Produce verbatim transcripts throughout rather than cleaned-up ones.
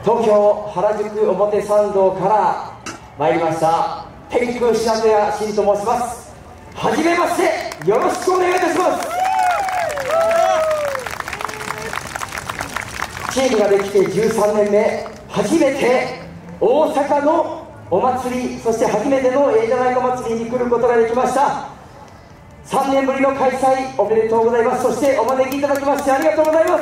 東京原宿表参道から参りました天空白戸屋新と申します。はじめまして、よろしくお願いいたします。チームができてじゅうさんねんめ、初めて大阪のお祭り、そして初めてのええじゃないか祭りに来ることができました。さんねんぶりの開催、おめでとうございます。そしてお招きいただきましてありがとうございます。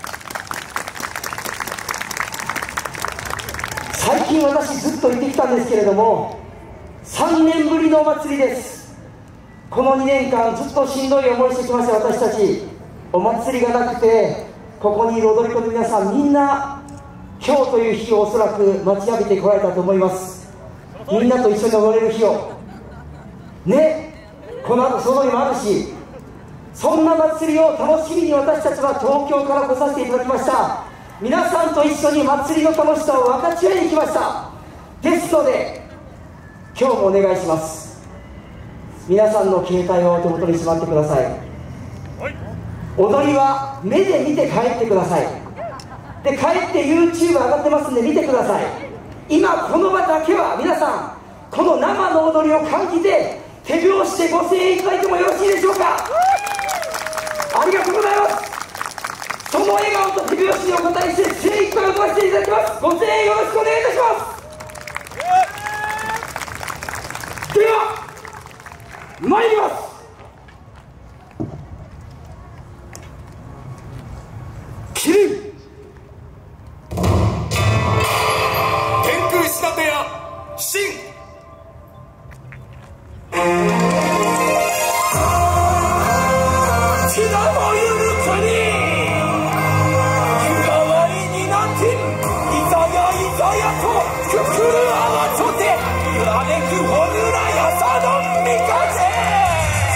最近私ずっと言ってきたんですけれども、さんねんぶりのお祭りです。このにねんかんずっとしんどい思いしてきました私たち。お祭りがなくて、ここにいる踊り子の皆さんみんな今日という日をおそらく待ちわびてこられたと思います。みんなと一緒に踊れる日をね、この後その日もあるし、そんな祭りを楽しみに私たちは東京から来させていただきました。皆さんと一緒に祭りの楽しさを分かち合いに来ました。ですので今日もお願いします。皆さんの携帯をお手元にしまってください。踊りは目で見て帰ってください。で、帰って ユーチューブ 上がってますんで見てください。今この場だけは皆さんこの生の踊りを感じて手拍子でご声援いただいてもよろしいでしょうか。ありがとうございます。その笑顔と手拍子にお応えして精一杯踊らせていただきます。ご声援よろしくお願いいたします。では参ります。キリン天空仕立て屋新くほぬらやさどんみかぜ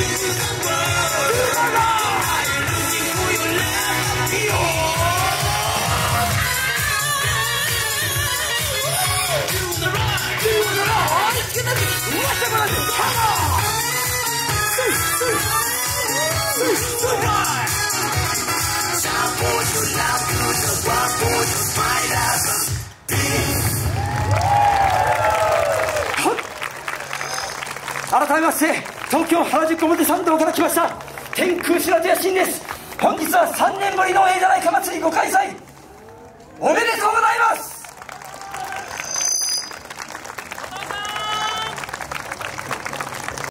改めまして東京原宿表参道から来ました天空白戸屋新です。本日はさんねんぶりのええじゃないか祭りご開催。